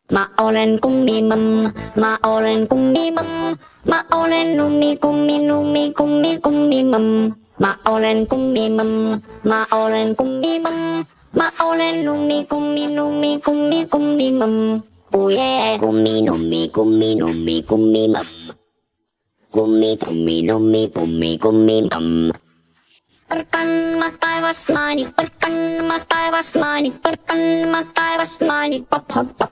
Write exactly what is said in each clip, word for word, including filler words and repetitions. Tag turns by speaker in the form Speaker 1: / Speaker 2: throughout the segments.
Speaker 1: Maolen kumimem, maolen kumimem, maolen numi kumi numi kumi kumimem, maolen kumimem, maolen kumimem, maolen numi kumi numi kumi kumimem. Oh yeah, kumi numi kumi numi kumimem, kumi kumi numi kumi kumimem. Perkan matai wasmani, perkan matai wasmani, perkan matai wasmani, pop pop pop.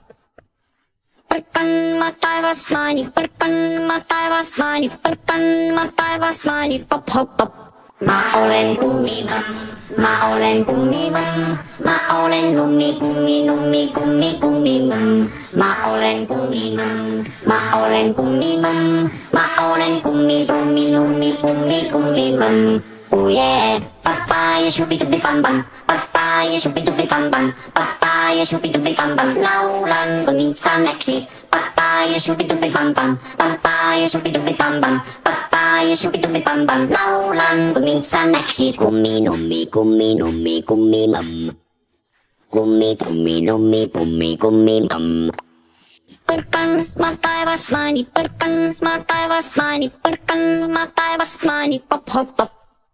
Speaker 1: Perkan matai wasmani, perkan matai wasmani, perkan matai wasmani, pop pop pop. Maolen kumimem, maolen kumimem, maolen numi kumi numi kumi kumimem, maolen kumimem, maolen kumimem, maolen kumi kumi numi kumi kumimem. Oh yeah, papaya shubi dubi bam bam, papaya shubi dubi bam bam, papaya shubi dubi bam bam, laulan peminsan exit, papaya shubi dubi bam bam, papaya shubi dubi bam bam, papaya shubi dubi bam bam, laulan peminsan exit. Kumi numi kumi numi kumi mam, kumi kumi numi kumi kumi mam. Perkan matai wasmani, perkan matai wasmani, perkan matai wasmani, pop pop pop.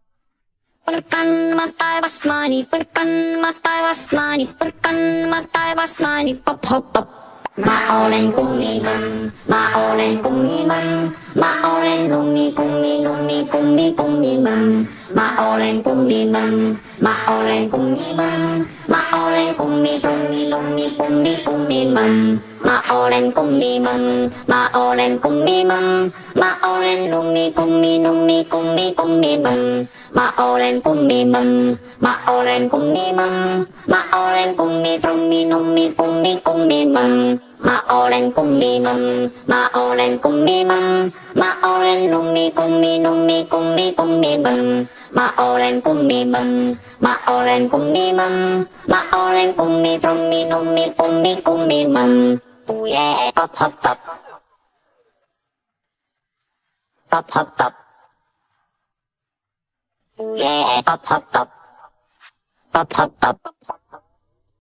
Speaker 1: Perkan matai wasmani, perkan matai wasmani, perkan matai wasmani, pop pop pop. Maolen kumimem, maolen kumimem, maolen numi kumi numi kumi kumimem, maolen kumimem, maolen kumimem, maolen kumi kumi numi kumi kumimem, maolen kumimem, maolen kumimem, maolen numi kumi numi kumi kumimem. Maolen kumimem, maolen kumimem, maolen kumi kumi numi kumi kumimem, maolen kumimem, maolen kumimem, maolen numi kumi numi kumi kumimem, maolen kumimem, maolen kumimem, maolen kumi kumi numi kumi kumimem. Oh yeah, pop pop pop, pop pop pop. Yeah, pop pop pop, pop pop pop.